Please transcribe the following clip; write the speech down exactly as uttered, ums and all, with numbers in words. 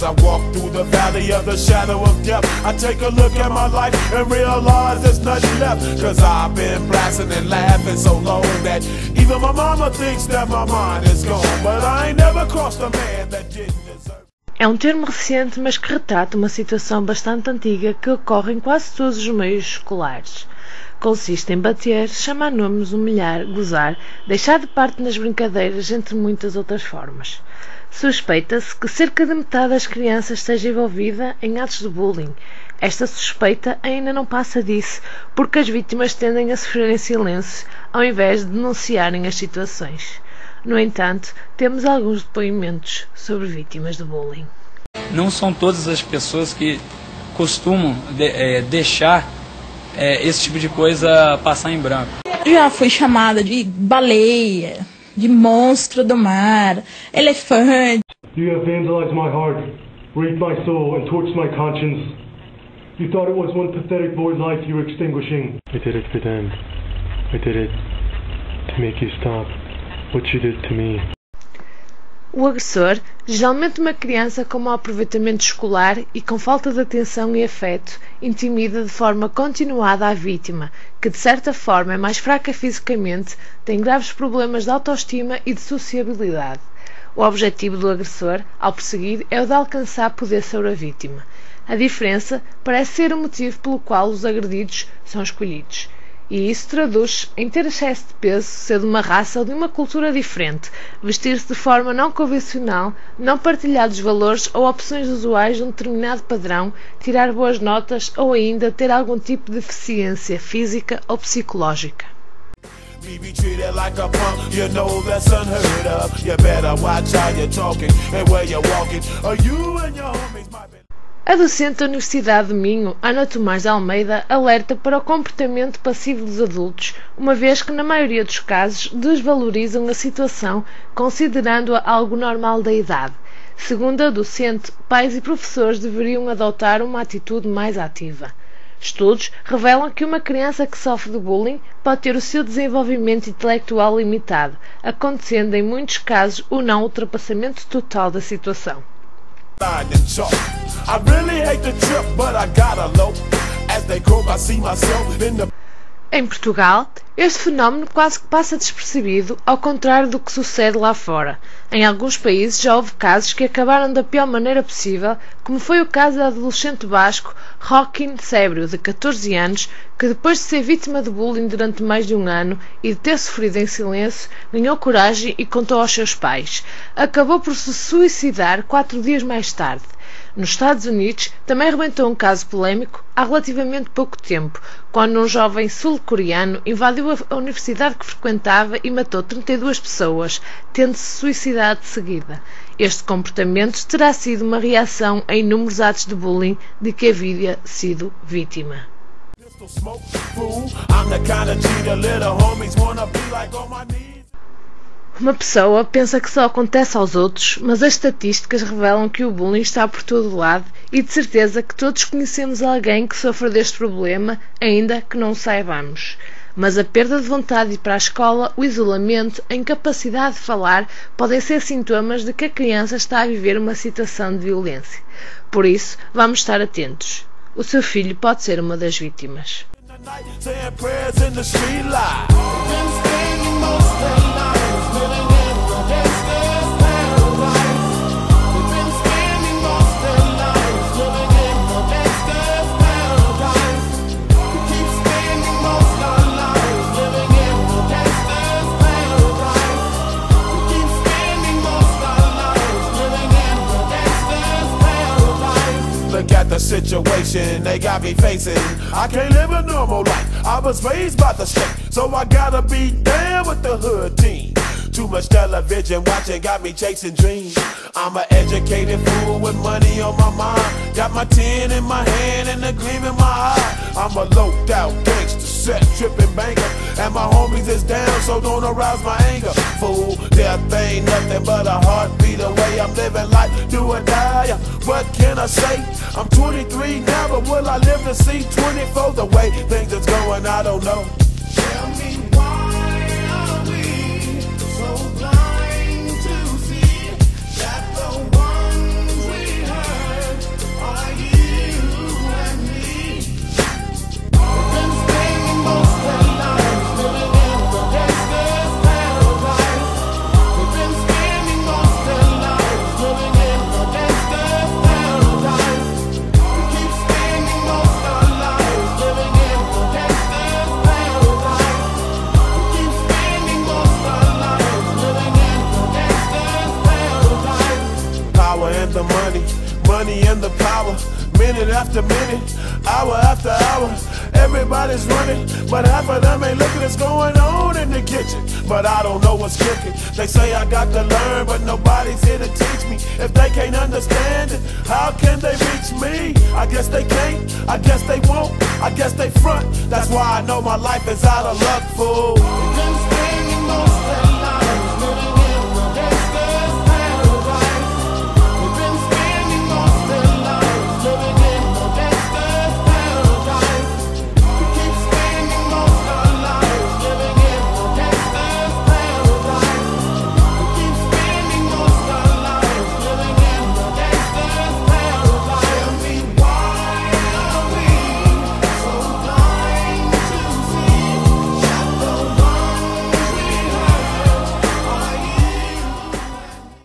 As I walk through the valley of the shadow of death, I take a look at my life and realize there's nothing left. Cause I've been blasting and laughing so long that even my mama thinks that my mind is gone. But I ain't never crossed a man that didn't deserve. É um termo recente, mas que retrata uma situação bastante antiga que ocorre em quase todos os meios escolares. Consiste em bater, chamar nomes, humilhar, gozar, deixar de parte nas brincadeiras, entre muitas outras formas. Suspeita-se que cerca de metade das crianças esteja envolvida em atos de bullying. Esta suspeita ainda não passa disso, porque as vítimas tendem a sofrer em silêncio, ao invés de denunciarem as situações. No entanto, temos alguns depoimentos sobre vítimas de bullying. Não são todas as pessoas que costumam de, é, deixar é, esse tipo de coisa passar em branco. Já fui chamada de baleia, de monstro do mar, elefante. You have vandalized my heart, raped my soul, and torched my conscience. You thought it was one pathetic boy's life you were extinguishing. I did it for them. I did it to make you stop what you did to me. O agressor, geralmente uma criança com mau aproveitamento escolar e com falta de atenção e afeto, intimida de forma continuada a vítima, que de certa forma é mais fraca fisicamente, tem graves problemas de autoestima e de sociabilidade. O objetivo do agressor, ao perseguir, é o de alcançar poder sobre a vítima. A diferença parece ser o motivo pelo qual os agredidos são escolhidos. E isso traduz em ter excesso de peso, ser de uma raça ou de uma cultura diferente, vestir-se de forma não convencional, não partilhar dos valores ou opções usuais de um determinado padrão, tirar boas notas ou ainda ter algum tipo de deficiência física ou psicológica. A docente da Universidade de Minho, Ana Tomás de Almeida, alerta para o comportamento passivo dos adultos, uma vez que, na maioria dos casos, desvalorizam a situação, considerando-a algo normal da idade. Segundo a docente, pais e professores deveriam adotar uma atitude mais ativa. Estudos revelam que uma criança que sofre de bullying pode ter o seu desenvolvimento intelectual limitado, acontecendo em muitos casos o não ultrapassamento total da situação. Em Portugal, este fenómeno quase que passa despercebido, ao contrário do que sucede lá fora. Em alguns países já houve casos que acabaram da pior maneira possível, como foi o caso da adolescente basco Joaquim Sébrio, de catorze anos, que depois de ser vítima de bullying durante mais de um ano e de ter sofrido em silêncio, ganhou coragem e contou aos seus pais. Acabou por se suicidar quatro dias mais tarde. Nos Estados Unidos, também arrebentou um caso polémico há relativamente pouco tempo, quando um jovem sul-coreano invadiu a universidade que frequentava e matou trinta e duas pessoas, tendo-se suicidado de seguida. Este comportamento terá sido uma reação a inúmeros atos de bullying de que havia sido vítima. Uma pessoa pensa que só acontece aos outros, mas as estatísticas revelam que o bullying está por todo lado e de certeza que todos conhecemos alguém que sofre deste problema, ainda que não o saibamos. Mas a perda de vontade de ir para a escola, o isolamento, a incapacidade de falar podem ser sintomas de que a criança está a viver uma situação de violência. Por isso, vamos estar atentos. O seu filho pode ser uma das vítimas. Look at the situation they got me facing. I can't live a normal life. I was raised by the state, so I gotta be down with the hood team. Too much television watching got me chasing dreams. I'm an educated fool with money on my mind. Got my tin in my hand and a gleam in my eye. I'm a loped out gangster, set tripping banker, and my homies is down, so don't arouse my anger. Fool, death ain't nothing but a heartbeat away. I'm living life, do or die. What can I say? I'm twenty-three now, but will I live to see twenty-four? The way things is going, I don't know. Tell me why are we so blind to see that the ones we hurt minute after minute, hour after hour. Everybody's running, but half of them ain't looking what's going on in the kitchen. But I don't know what's cooking. They say I got to learn, but nobody's here to teach me. If they can't understand it, how can they reach me? I guess they can't, I guess they won't, I guess they front. That's why I know my life is out of luck, fool.